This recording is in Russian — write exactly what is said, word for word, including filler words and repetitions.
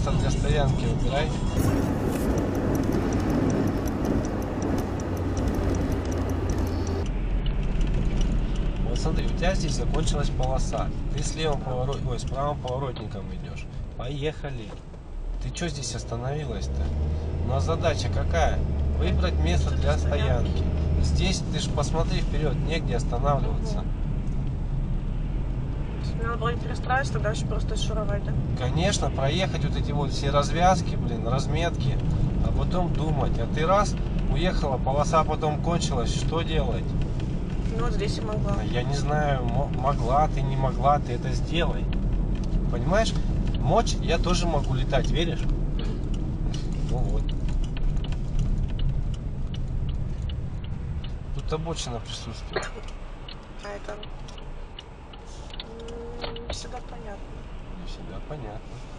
место для стоянки выбирай. Вот смотри, у тебя здесь закончилась полоса. Ты с левым поворот... Ой, с правым поворотником идешь. Поехали. Ты что здесь остановилась-то? Ну а задача какая? Выбрать место для стоянки. Здесь ты же посмотри вперед, негде останавливаться. Надо было не перестраиваться, дальше просто шуровать, да? Конечно, проехать вот эти вот все развязки, блин, разметки, а потом думать. А ты раз, уехала, полоса потом кончилась, что делать? Ну вот здесь и могла. Я не знаю, могла ты, не могла, ты это сделай. Понимаешь? Мочь я тоже могу летать, веришь? Ну вот. Тут обочина присутствует. А это не всегда понятно. Не всегда понятно.